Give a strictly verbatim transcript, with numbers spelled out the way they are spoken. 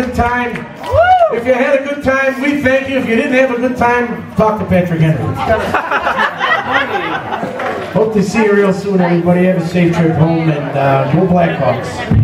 good time. If you had a good time, we thank you. If you didn't have a good time, talk to Patrick Henry. Hope to see you real soon, everybody. Have a safe trip home, and uh, go Blackhawks.